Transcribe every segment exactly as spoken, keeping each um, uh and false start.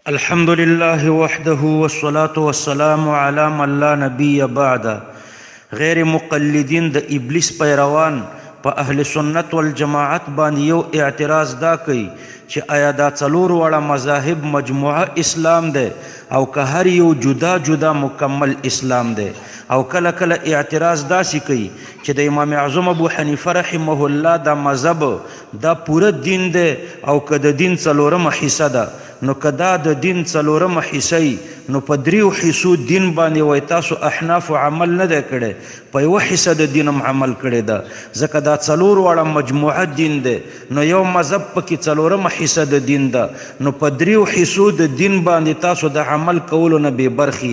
الحمد لله وحده والصلاة والسلام على من لا نبي بعد. غیر مقلدین د ابلیس پیروان په اهل سنت والجماعت باندې یو اعتراض دا کوي چې آیا دا څلور وړه مذاهب مجموعه اسلام دی او که هر یو جدا جدا مکمل اسلام دی، او کله کله اعتراض داسې کوي چې د امام اعظم ابو حنیفه رحمه الله دا مذهب دا پوره دین دی او که د دین څلورمه حصه ده، نو که دا د دین څلورمه حصه وي نو په دریو حصو دین باندې وایي تاسو احنافو عمل نه دی کړی، په یوه حصه د دین هم عمل کړی ده، ځکه دا څلور واړه مجموعه دین دی، نو یو مذهب پکې څلورمه حصه د دین ده، نو په دریو حصو د دین باندې تاسو د عمل کولو نه بې برخې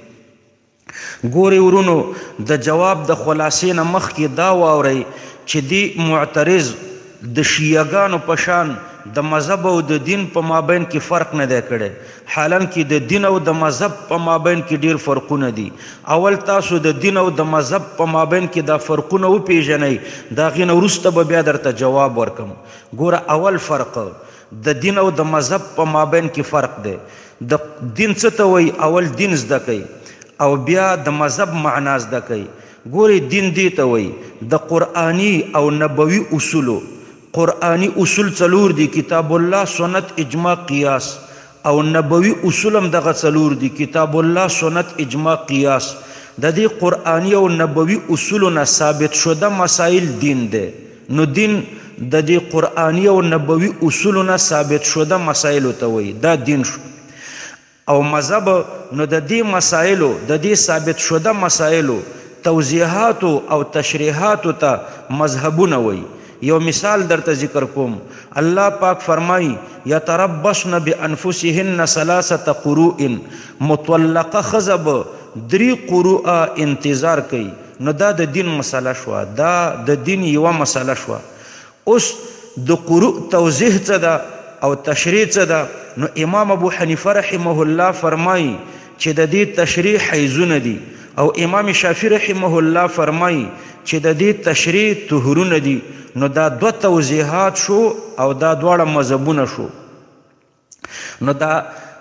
یئ. ګورئ ورونو، د جواب د خلاصې نه مخکې دا واورئ چې دی معترض د شیعهګانو په شان د مذهب او د دین په مابین کې فرق نه دی کړی، حالانکه د دین او د مذهب په مابین کې ډیر فرقونه دي. اول تاسو د دین او د مذهب په مابین کې دا فرقونه وپیژنئ، د هغې نه وروسته به بیا درته جواب ورکم. ګوره، اول فرق د دین او د مذهب په مابین کې فرق دی. د دین څه ته وایي؟ اول دین زده کوئ او بیا د مذهب معنا زده کوئ. ګورئ، دین دې ته وایي د قرآني او نبوي اصولو. قرآنی اصول څلور دي: کتاب الله، سنت، اجماع، قیاس. او نبوي اصول هم دغه څلور دي: کتاب الله، سنت، اجماع، قیاس. د دې قرآنی او نبوي اصولو نه ثابت شده مسائل دین دی. نو دین د دې قرآنی او نبوي اصولو نه ثابت شده مسائلو ته وایي، دا دین شو. او مذهب نو د دې مسائلو د دې ثابت شده مسائلو توضیحاتو او تشریحاتو ته مذهبونه وایي. یو مثال درته ذکر کوم. الله پاک فرمایي: یتربصن بانفسهن ثلاثه قروء. مطلقه ښځه به درې قروءه انتظار کوي. نو دا د دین مسله شوه، دا د دین یوه مسله شوه. اوس د قروء توضیح څه ده او تشریح څه ده؟ نو امام ابو حنیفه رحمه الله فرمایي چې د دې تشریح حیضونه دي، او امام شافعي رحمه الله فرمایي چې د دې تشریح طهورونه دي. نو دا دوه توضیحات شو او دا دواړه مذهبونه شو. نو دا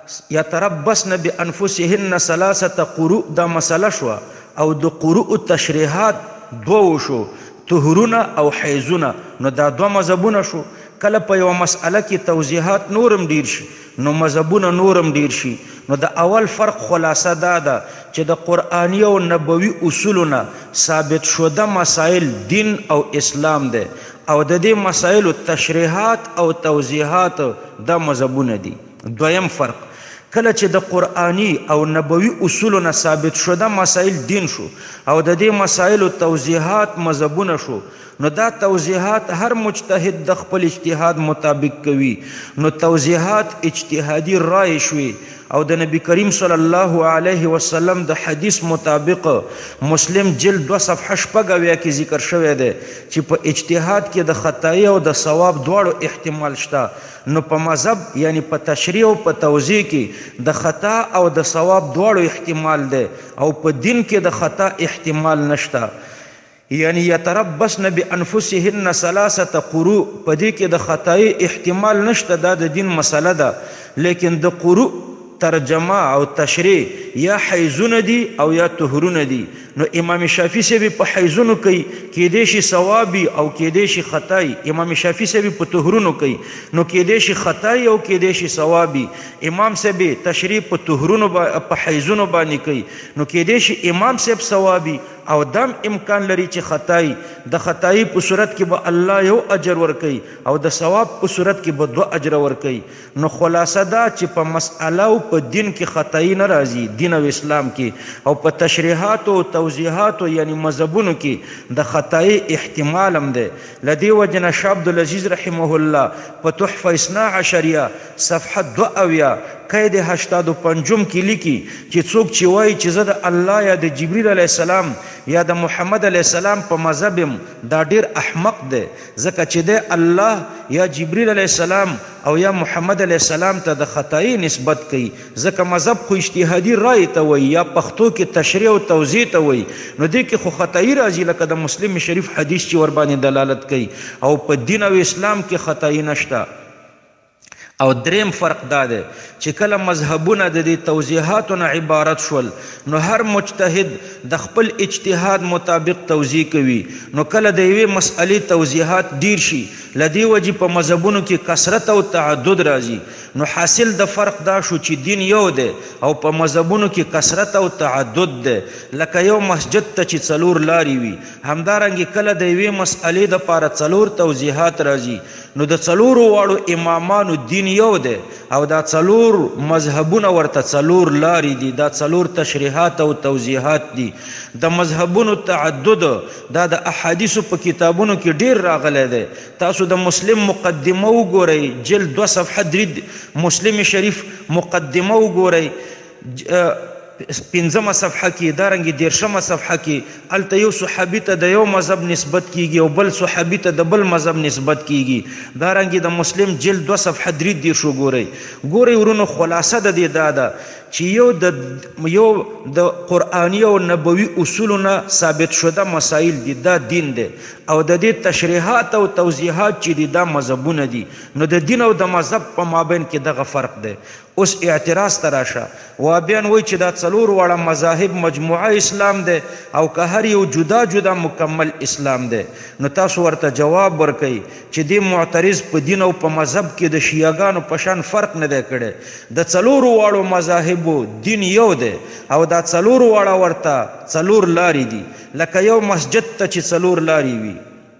یتربصن بانفسهن ثلاثه قروء دا مسله شوه، او د قروء تشریحات دوه شو، طهورونه او حیضونه. نو دا دوه مذهبونه شو. کله په یوه مسئله کې توضیحات نورم ډیر شي نو مذهبونه نورم ډیر شي. نو د اول فرق خلاصه دا ده چې د قرآني او نبوي اصولو نه ثابت شده مسائل دین او اسلام دی، او د دې مسائلو تشریحات او توضیحات دا مذهبونه دي. دویم فرق، کله چې د قرآني او نبوي اصولو نه ثابت شده مسائل دین شو او د دې مسائلو توضیحات مذهبونه شو، نو دا توضیحات هر مجتهد د خپل اجتهاد مطابق کوي. نو توضیحات اجتهادي رای شوي، او د نبی کریم صلی الله علیه وسلم د حدیث مطابق مسلم جلد دو صفحه شپږ اویا کې ذکر شوی دی چې په اجتهاد کې د خطایی او د صواب دواړو احتمال شته. نو په مذهب یعنی په تشریح او په توضیح کې د خطا او د صواب دواړو احتمال دی، او په دین کې د خطا احتمال نشته. یعنی یتربصن بانفسهن ثلاثه قروء، په دې کې د خطای احتمال نشته، دا د دین مسله ده. لیکن د قروء ترجمه او تشریح یا حیضونه دي او یا طهورونه دي. نو امام شافعي صاحب په حیضونو کوي، کیدای شي صوابي او کیدای شي خطای. امام شافعي صاحب په طهورونو کوي، نو کیدای شي خطای او کیدای شي صوابي. امام صاحب تشریح په طهورونو په حیضونو باندې کوي، نو کیدای شي امام صاحب صوابي او دام امکان لري چې خطای. د خطای په صورت کې به الله یو اجر ورکوي او د ثواب په صورت کې به دوه اجر ورکوي. نو خلاصه دا چې په مسئله او په دین کې خطای نه راځي، دین او اسلام کې، او په تشریحات او توضیحاتو یعنی مذهبونو کې د خطای احتمال هم دی. له دې وجې نه شاه عبدالعزیز رحمه الله په تحفه اثنا عشریه صفحه دوه اویا قید هشتاد و پنجم کې لیکي چې څوک چې وایي چې زه د الله یا د جبریل علیه السلام یا د محمد علیه السلام په مذهب یم، دا ډیر احمق دی، ځکه چې دی الله یا جبریل علیه السلام او یا محمد علیه السلام ته د خطایی نسبت کوي، ځکه مذهب خو اجتهادي رای ته وایي یا پښتو کې تشریح او توضیح ته وایي. نو دې کې خو خطایی راځي، لکه د مسلم شریف حدیث چې ور باندې دلالت کوي، او په دین او اسلام کې خطایی نشته. او دریم فرق دا دی چې کله مذهبونه د دې توضیحاتو نه عبارت شول نو هر مجتهد د خپل اجتهاد مطابق توضیح کوي، نو کله د یوې مسئلې توضیحات ډیر شي له دې وجې په مذهبونو کې کثرت او تعدد راځي، نو حاصل د فرق دا شو چې دین یو دی او په مذهبونو کې کثرت او تعدد دی. لکه یو مسجد ته چې څلور لارې وي، همدارنګې کله د یوې مسئلې دپاره څلور توضیحات راځي، نو د څلورو واړو امامانو دین یو دی او دا څلور مذهبونه ورته څلور لارې دي، دا څلور تشریحات او توضیحات دي. د مذهبونو تعدد دا د احادیثو په کتابونو کې ډیر راغلی دی. تاسو د مسلم مقدمه وګورئ، جلد دوه صفحه درې مسلم شریف مقدمه وګورئ، پنځمه صفحه کې دارنګې دیرشمه صفحه کې هلته یو صحابي ته د یو مذهب نسبت کیږي او بل صحابي ته د بل مذهب نسبت کیږي. دارنګې د مسلم جلد دوه صفحه درې دیرش وګورئ. ګورئ ورونو، خلاصه د دې دا ده چې یو د یو د قرآني او نبوي اصولو نه ثابت شده مسایل دي، دا دین دی، او د دې تشریحات او توضیحات چې دي دا مذهبونه دي. نو د دین او د مذهب په مابین کې دغه فرق دی. اوس اعتراض ته راشه، وهابیان وایي چې دا څلور واړه مذاهب مجموعه اسلام دی او که هر یو جدا جدا مکمل اسلام دی. نو تاسو ورته جواب ورکئ چې دې معترض په دین او په مذهب کې د شیعهګانو په شان فرق نه دی کړی. د څلورو واړو مذاهبو دین یو دی او دا څلورو واړه ورته څلور لارې دي، لکه یو مسجد ته چې څلور لارې وي.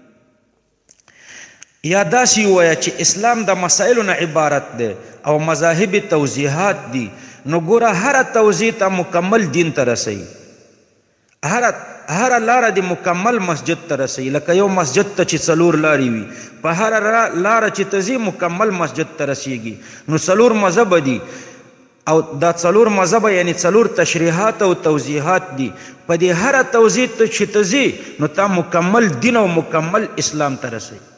یا داسې ووایه چې اسلام د مسایلو نه عبارت دی او مذاهب توضیحات دي، نو ګوره هره توضیح ته مکمل دین ته رسوي، هره هره لاره د مکمل مسجد ته رسوي. لکه یو مسجد ته چې څلور لارې وي، په هره لاره چې ته ځي مکمل مسجد ته رسیږي. نو څلور مذهبه دي او دا څلور مذهبه یعنی څلور تشریحات او توضیحات دي. په دې هره توضیح ته چې ته ځي نو تا مکمل دین او مکمل اسلام ته رسوي.